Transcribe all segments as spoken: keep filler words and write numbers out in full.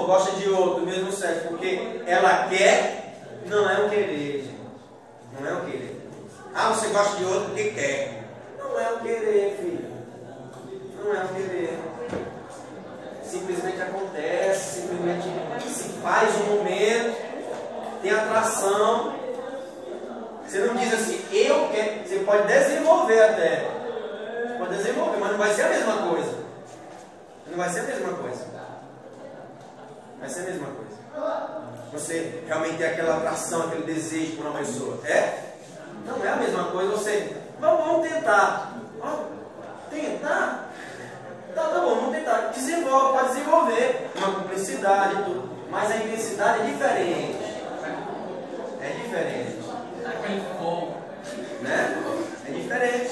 gosta de outro, do mesmo sexo, porque ela quer, não é um querer, gente. Não é um querer. Ah, você gosta de outro porque quer. Não é um querer, filho. Não é um querer. Simplesmente acontece, simplesmente se faz um momento, tem atração. Você não diz assim, eu quero. Você pode desenvolver até. Você pode desenvolver, mas não vai ser a mesma coisa. Não vai ser a mesma coisa. Vai ser a mesma coisa. Você realmente tem aquela atração, aquele desejo por uma pessoa. É? Não é a mesma coisa. Você, vamos, vamos tentar. Vamos tentar? Tá, tá bom, vamos tentar. Desenvolve, pode desenvolver. Uma cumplicidade e tudo. Mas a intensidade é diferente. É diferente. Aquele fogo. Né? É diferente.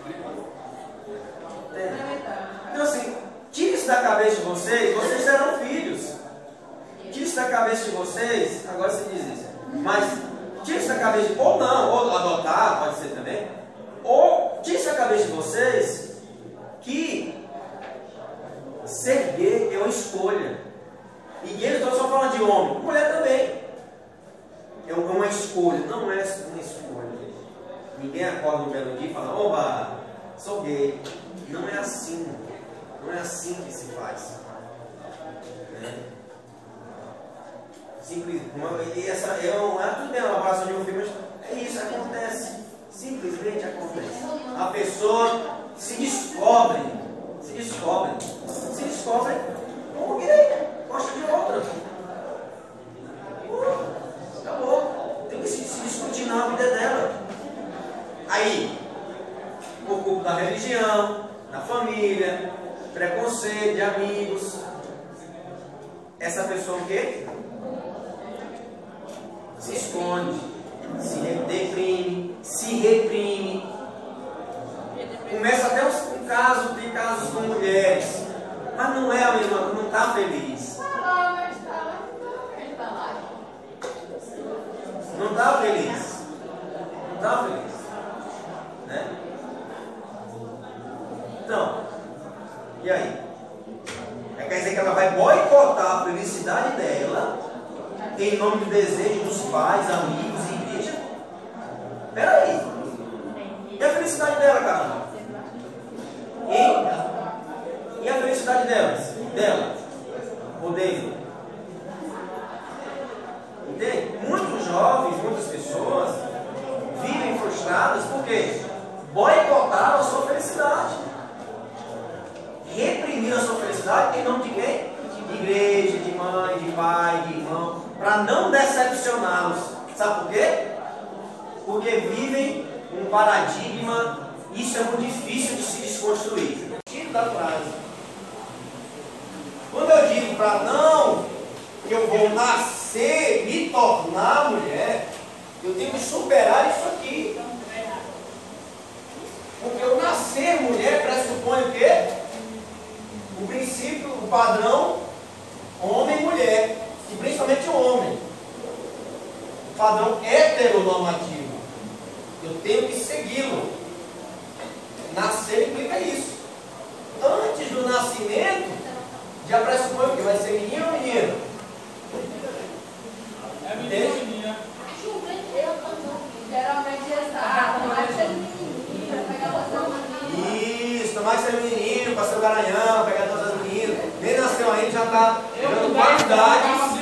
É. Então assim, tire isso da cabeça de vocês, vocês serão filhos. Tire isso da cabeça de vocês, agora você diz isso. Mas tire isso da cabeça, de, ou não, ou adotar, pode ser também. Ou tire isso da cabeça de vocês que ser gay é uma escolha. E gay eu estou só falando de homem, mulher também. É uma escolha, não é uma escolha. Ninguém acorda um belo dia e fala, oba, sou gay. Não é assim. Não é assim que se faz. Né? Simples. Uma, e essa é um, é tudo bem, uma abração de um filme, mas é isso, acontece. Simplesmente acontece. A pessoa se descobre. Se descobre. Se descobre como gay. Gosta de outra. Uh, acabou. Tem que se, se discutir na vida dela. Aí, por culpa da religião, da família, preconceito de amigos, essa pessoa o quê? Se esconde, se deprime, se reprime. Começa até um caso, tem casos com mulheres, mas não é a mesma, não está feliz. Não está feliz. Não está feliz. Né? Então, e aí? É, quer dizer que ela vai boicotar a felicidade dela em nome do desejo dos pais, amigos e igreja? Peraí. E a felicidade dela, cara? E, e a felicidade delas? Dela? Ou dele? Entende? Muitos jovens, muitas pessoas vivem frustradas porque boicotaram a sua felicidade. Reprimiram a sua felicidade em nome de quem? De igreja, de mãe, de pai, de irmão, para não decepcioná-los. Sabe por quê? Porque vivem um paradigma, isso é muito difícil de se desconstruir. Tiro da frase. Quando eu digo para não, que eu vou nascer, me tornar mulher, eu tenho que superar isso aqui. Porque eu nascer mulher pressupõe o quê? O princípio, o padrão homem e mulher, e principalmente o homem. O padrão heteronormativo. Eu tenho que segui-lo. Nascer implica isso. Antes do nascimento, já pressupõe o que? Vai ser menino ou menina? É menina. Geralmente está mais ser menino, para pegar você. Isso, tomar ser menino, para ser o garanhão, pegar todas as meninas. Nem nasceu ainda, já está dando qualidades.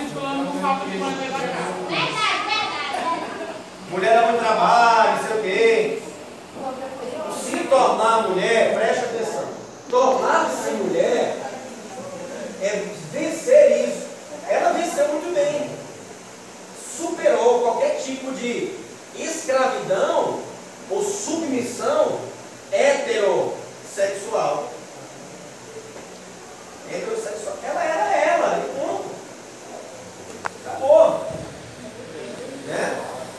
Mulher dá muito trabalho, não sei o quê. Se tornar mulher, preste atenção. Tornar-se mulher é vencer isso. Ela venceu muito bem. Superou qualquer tipo de escravidão ou submissão heterossexual. Heterossexual. Ela era ela, e ponto. Acabou. Né?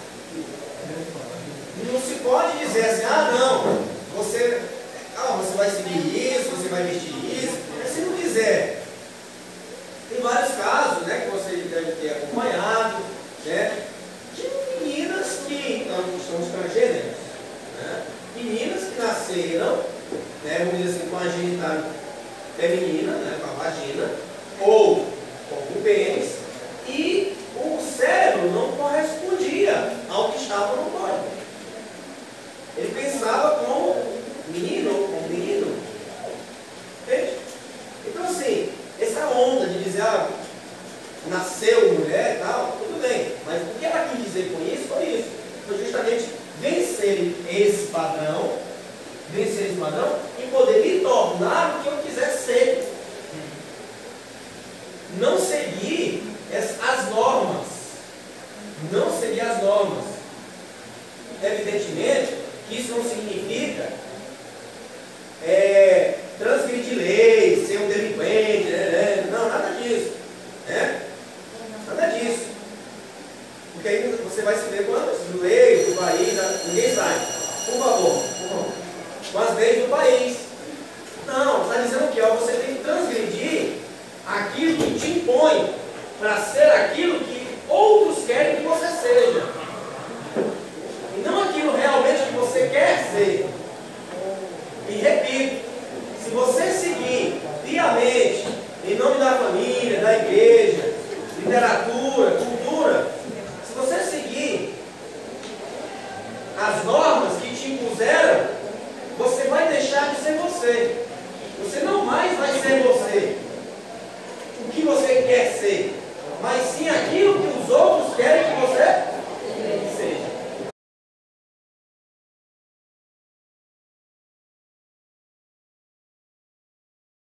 Não se pode dizer assim, ah não, você, ah, você vai seguir isso, você vai vestir isso. Se não quiser. Tem vários casos, né, que você deve ter acompanhado, né, de meninas que não são transgêneros, né, meninas que nasceram, né, vamos dizer assim, com a genitália feminina, né, com a vagina, ou com o pênis, e o cérebro não correspondia ao que estava no corpo. Ele pensava como menino ou como menino. Entende? Então assim, essa onda de dizer, ah, nasceu mulher e tal, tudo bem. Mas o que ela quis dizer com isso foi isso. Foi justamente vencer esse padrão, vencer esse padrão e poder me tornar o que eu quiser ser. Não seguir as normas. Não seguir as normas. Evidentemente que isso não significa é, transgredir leis, ser um delinquente, né? Não, nada disso. Né? Nada disso. Porque aí você vai se ver com as leis do país, ninguém sai. Por favor, por favor. Com as leis do país. Não, está dizendo que ó, você tem que transgredir aquilo que te impõe para ser aquilo que outros querem que você seja. E não aquilo realmente que você quer ser. E repito, se você seguir piamente, em nome da família, da igreja, literatura, cultura, se você seguir as normas que te impuseram, você vai deixar de ser você. Você não mais vai ser você, o que você quer ser, mas sim aquilo que os outros querem